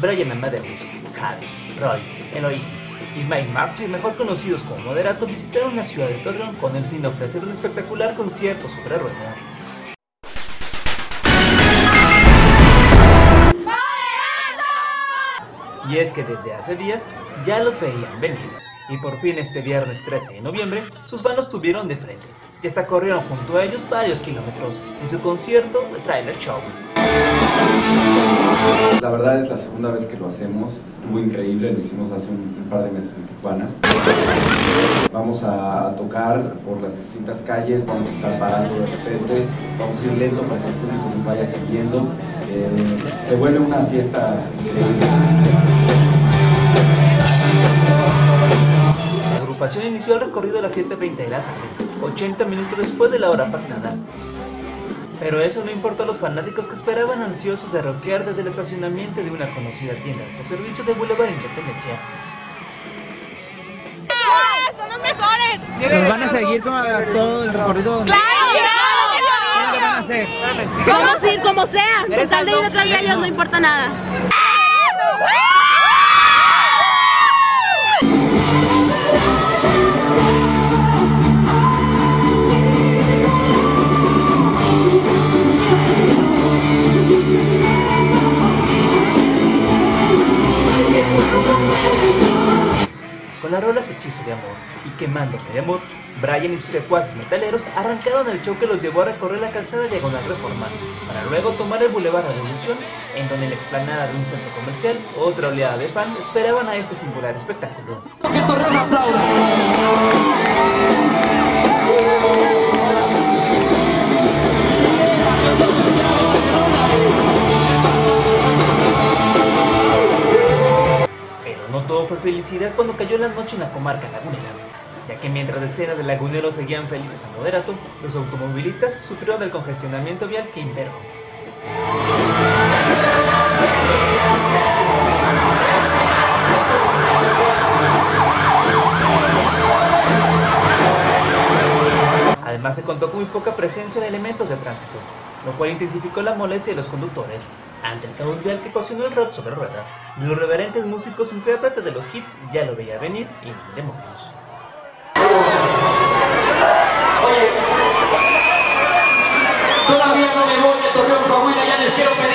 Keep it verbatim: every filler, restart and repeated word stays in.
Brian Amadeus, Javi, Roy, Eloy y Mike Marchi, mejor conocidos como Moderato, visitaron la ciudad de Torreón con el fin de ofrecer un espectacular concierto sobre ruedas. Y es que desde hace días ya los veían venir, y por fin este viernes trece de noviembre sus fans los tuvieron de frente, y hasta corrieron junto a ellos varios kilómetros en su concierto de Trailer Show. La verdad es la segunda vez que lo hacemos, estuvo increíble, lo hicimos hace un, un par de meses en Tijuana. Vamos a tocar por las distintas calles, vamos a estar parando de repente, vamos a ir lento para que el público nos vaya siguiendo. Eh, se vuelve una fiesta increíble. La agrupación inició el recorrido a las siete veinte de la tarde, ochenta minutos después de la hora pactada. Pero eso no importó a los fanáticos que esperaban ansiosos de rockear desde el estacionamiento de una conocida tienda de autoservicio de Boulevard Independencia. ¡Ah, son los mejores! ¿Nos van a seguir con todo el recorrido? ¡Claro, claro! ¿Cómo lo van a hacer? Vamos a ir como sea, con tal de ir detrás de ellos no importa nada. Con las rolas Hechizo de Amor y Quemándome de Amor, Brian y sus secuaces metaleros arrancaron el show que los llevó a recorrer la calzada Diagonal Reforma, para luego tomar el Boulevard Revolución, en donde en la explanada de un centro comercial, otra oleada de fans esperaban a este singular espectáculo. ¡Que Torreón aplauda! No todo fue felicidad cuando cayó la noche en la comarca lagunera, ya que mientras decenas de laguneros seguían felices a Moderato, los automovilistas sufrieron del congestionamiento vial que imperó. Además se contó con muy poca presencia de elementos de tránsito, lo cual intensificó la molestia de los conductores ante el caos vial que ocasionó el rock sobre ruedas. Los reverentes músicos intérpretes de los hits ya lo veía venir y ni demonios. Oye, todavía no me voy de Torreón, Coahuila, ya les quiero pedir